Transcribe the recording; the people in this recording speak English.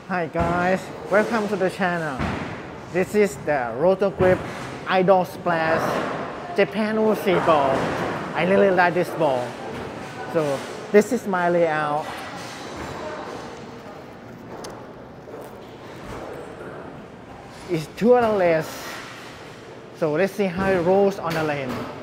Hi guys, welcome to the channel. This is the Roto-Grip Idol Splash Japan UC ball. I really like this ball. So this is my layout. It's 2 less. So let's see how it rolls on the lane.